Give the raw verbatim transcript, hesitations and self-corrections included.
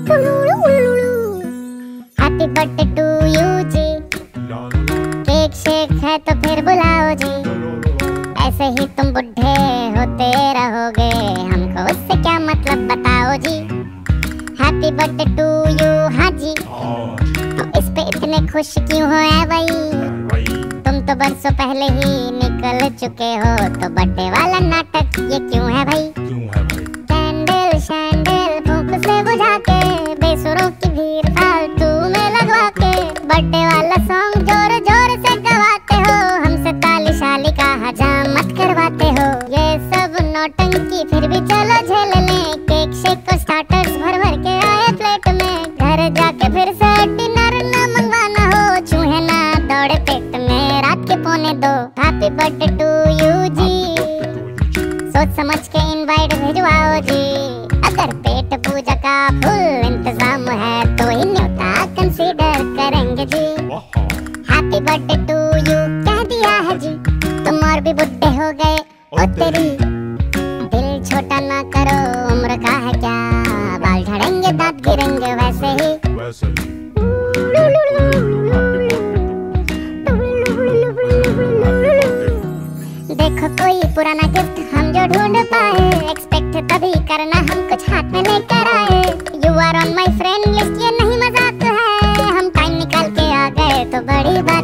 Happy birthday to you जी, cake shake है तो फिर बुलाओ जी। ऐसे ही तुम बुढ़े होते रहोगे, हमको उससे क्या मतलब बताओ जी। हैप्पी बर्थडे टू यू, हाँ जी। तो इस पे इतने खुश क्यों हो ऐ भाई, तुम तो बरसों पहले ही निकल चुके हो, तो बर्थडे वाला नाटक ये क्यों है भाई। कैंडल शैंडल फूंक से बुझा के, बेसुरों की भीड़ फालतू में लगवा के, बर्थडे वाला सॉन्ग जोर जोर से गवाते हो, हमसे ताली शाली का हजामत करवाते हो। ये सब नौटंकी फिर भी चलो झेल लें, केक शेक को स्टार्टर्स भर भर के आए प्लेट में, घर जाके फिर से डिनर ना मंगवाना हो, चूहे ना दौड़े पेट में रात के पौने दो। हैप्पी बर्थडे टू यू जी, सोच समझ के इनवाइट भिजवाओ जी। अगर पेट पूजा का फुल इंतजाम है तो ही न्योता कंसीडर करेंगे जी। हैप्पी बर्थडे टू यू कह दिया है जी, तुम और भी बुढ़े हो गए ओ तेरी। दिल छोटा ना करो, उम्र का है क्या, बाल झड़ेंगे दांत गिरेंगे वैसे ही। देखो कोई पुराना गिफ्ट हम जो ढूंढ पाए, एक्सपेक्ट तभी करना हम कुछ हाथ में लेकर आए। You are on my friend list, ये नहीं मजाक है, हम टाइम निकाल के आ गए तो बड़ी बात